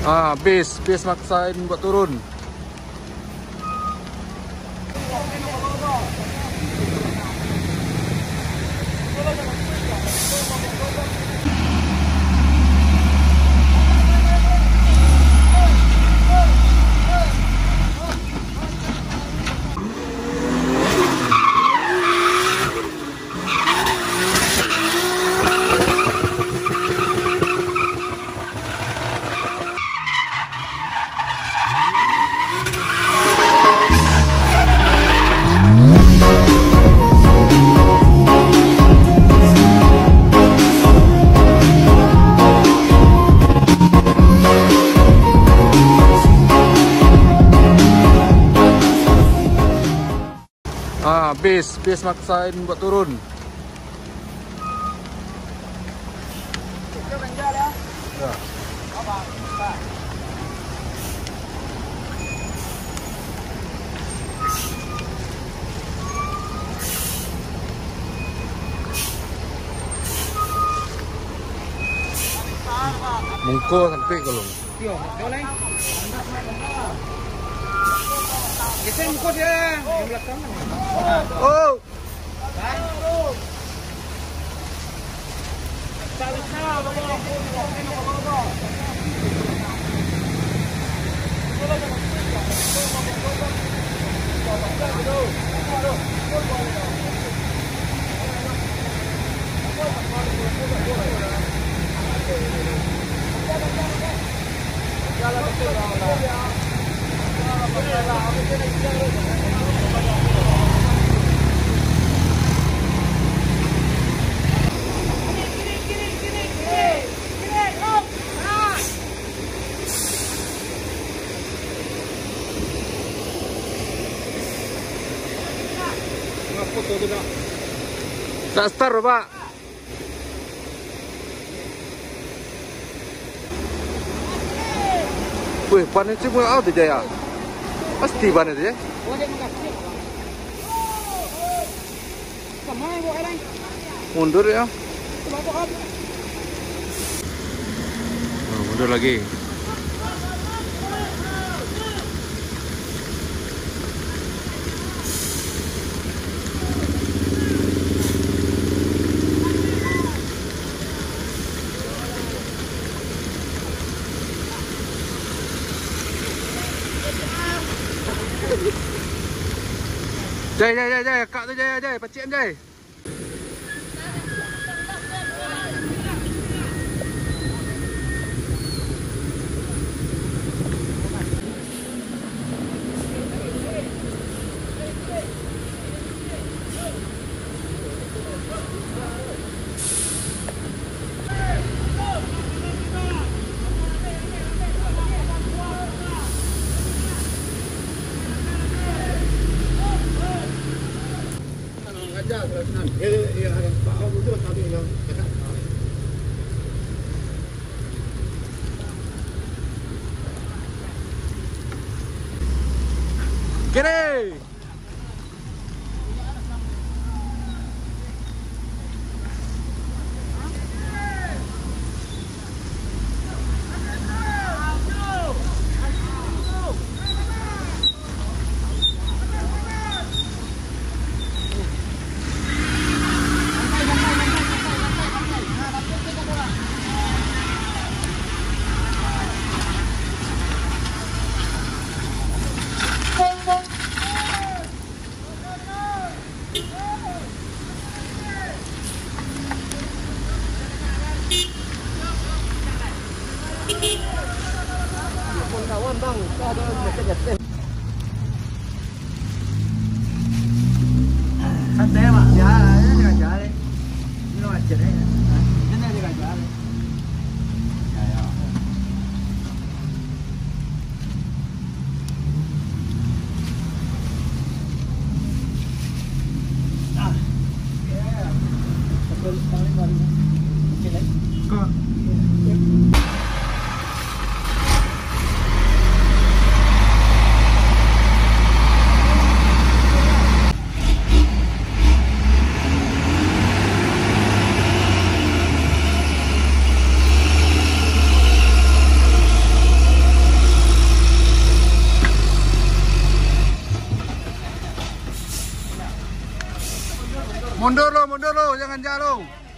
Bis maksain buat turun. Bis maksain buat turun. Mungko sampai kalau. Yo, boleh. Geser mungko dia yang belakang. Oh. Tak start, Pak. Wih, ban itu mau out aja ya? Pasti ban itu ya? Mundur ya? Mundur lagi. Jai, kak tu Jai, pacik Jai. Kiri. Kawan bang, kita ada macet. Santai mak, jangan jalan. Ini macet ya. Ini jangan jalan. Ya. mundur lo, jangan jauh.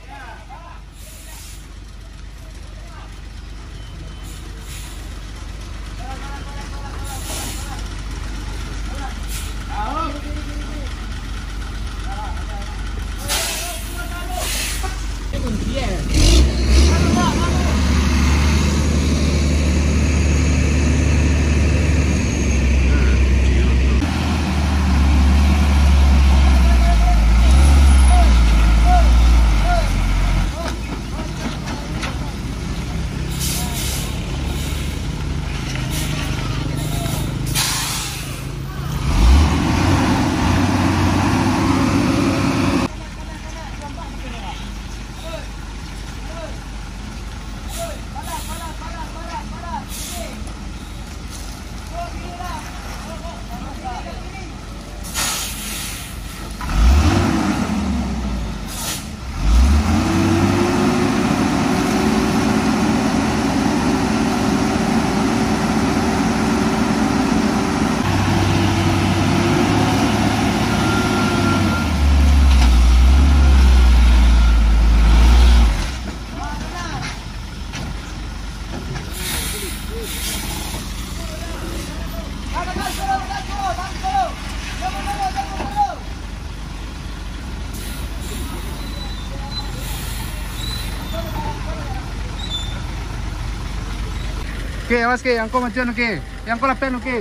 Okey, awas ke, yang kau macam okey. Yang kau lapen okey.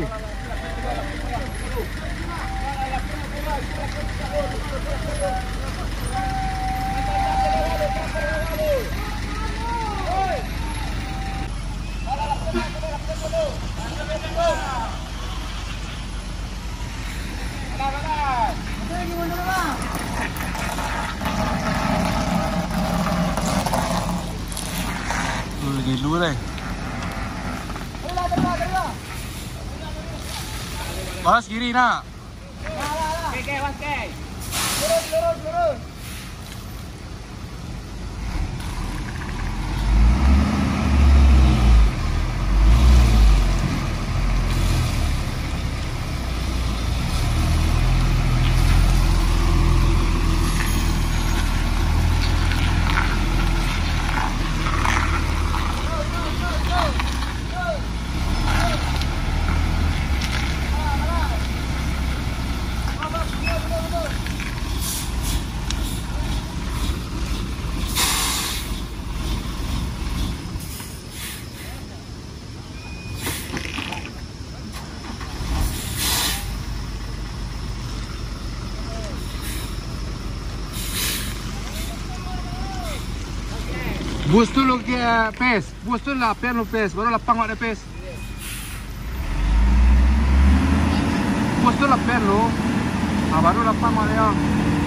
Gilu deh. Balas kiri nak. Okey, okey. Turun. Bus tu lo ke pes. Bus tu lah pen lo pes. Baru lapang ada pes. Bus tu lah pen lo. Baru lapang ada ya.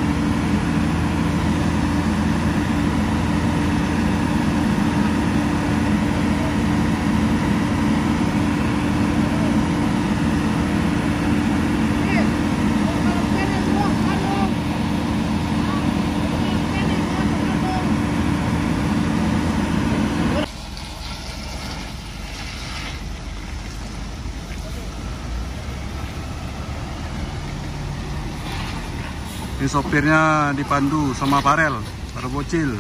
Ini sopirnya dipandu sama Farel, para bocil.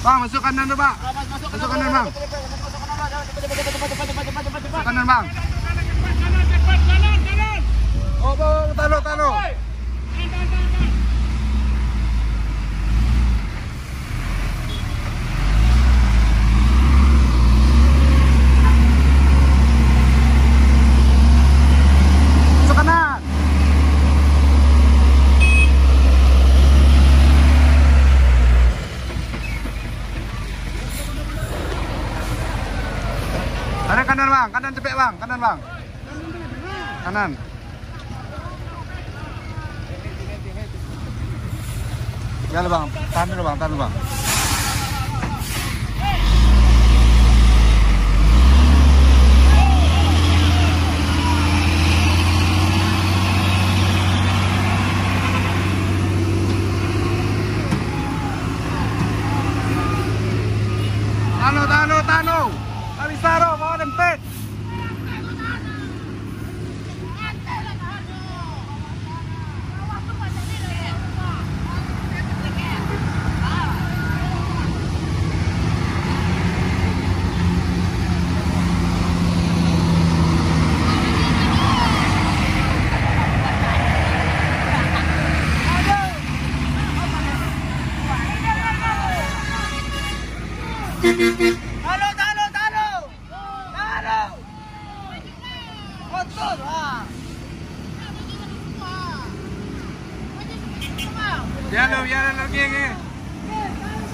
Bang, masuk kanan tu, Pak. Masuk kanan, Bang. Masuk kanan, Bang. Oh, taruh. Masuk kanan. Ada kanan, Bang. Kanan cepet, Bang. Kanan, Bang. Kanan. Ya, Bang. Tahan dulu, Bang. Tano. Alisaro, bawa dempet. Talo. Kotor, ha. Ya lo, geng.